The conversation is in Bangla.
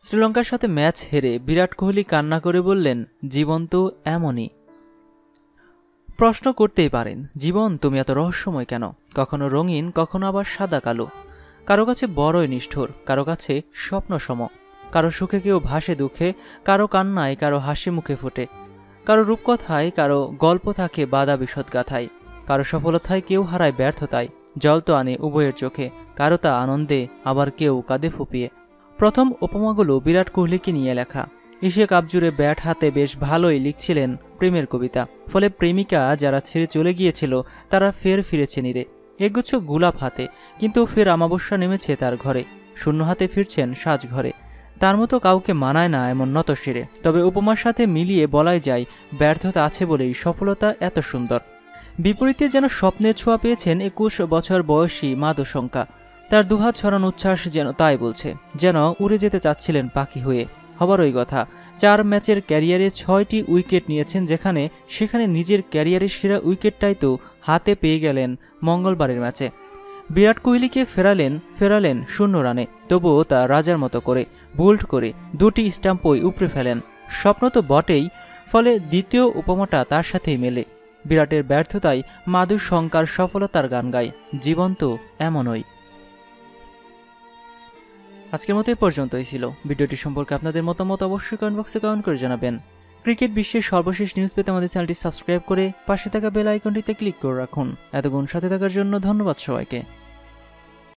শ্রীলঙ্কার সাথে ম্যাচ হেরে বিরাট কোহলি কান্না করে বললেন, জীবন তো এমনই। প্রশ্ন করতেই পারেন, জীবন তুমি এত রহস্যময় কেন? কখনো রঙিন, কখনো আবার সাদা কালো। কারো কাছে বড়ই নিষ্ঠুর, কারো কাছে স্বপ্নসম। কারো সুখে কেউ ভাসে দুঃখে, কারো কান্নায়, কারো হাসি মুখে ফোটে। কারো রূপকথায়, কারো গল্প থাকে বাদা বিশদ গাথায়। কারো সফলতায়, কেউ হারায় ব্যর্থতায়। জল তো আনে উভয়ের চোখে, কারো তা আনন্দে, আবার কেউ কাঁদে ফুপিয়ে। প্রথম উপমাগুলো বিরাট কোহলিকে নিয়ে লেখা। এশিয়া কাপ জুড়ে ব্যাট হাতে বেশ ভালোই লিখছিলেন প্রেমের কবিতা। ফলে প্রেমিকা যারা ছেড়ে চলে গিয়েছিল তারা ফের ফিরেছে নিরে, একগুচ্ছ গোলাপ হাতে। কিন্তু ফের অমাবস্যা নেমেছে তার ঘরে, শূন্য হাতে ফিরছেন সাজঘরে। তার মতো কাউকে মানায় না এমন নতশিরে। তবে উপমার সাথে মিলিয়ে বলাই যায়, ব্যর্থতা আছে বলেই সফলতা এত সুন্দর। বিপরীতে যেন স্বপ্নের ছোঁয়া পেয়েছেন 21 বছর বয়সী মাদশঙ্কা। তার দুহাত ছড়ানো উচ্ছ্বাস যেন তাই বলছে, যেন উড়ে যেতে চাচ্ছিলেন পাখি হয়ে। হবারই কথা, 4 ম্যাচের ক্যারিয়ারে 6টি উইকেট নিয়েছেন, সেখানে নিজের ক্যারিয়ারের সেরা উইকেটটাই তো হাতে পেয়ে গেলেন মঙ্গলবারের ম্যাচে। বিরাট কোহলিকে ফেরালেন 0 রানে, তবুও তা রাজার মতো করে বোল্ড করে 2টি স্টাম্পই উপড়ে ফেলেন। স্বপ্ন তো বটেই, ফলে দ্বিতীয় উপমাটা তার সাথেই মেলে। বিরাটের ব্যর্থতায় মাদুশঙ্কার সফলতার গান গায়, জীবন তো এমনই। আজকের মতো এই পর্যন্তই ছিল। ভিডিওটি সম্পর্কে আপনাদের মতামত অবশ্যই কমেন্ট বক্সে কমেন্ট করে জানাবেন। ক্রিকেট বিশ্বের সর্বশেষ নিউজ পেতে আমাদের চ্যানেলটি সাবস্ক্রাইব করে পাশে থাকা বেল আইকনটিতে ক্লিক করে রাখুন। এতক্ষণ সাথে থাকার জন্য ধন্যবাদ সবাইকে।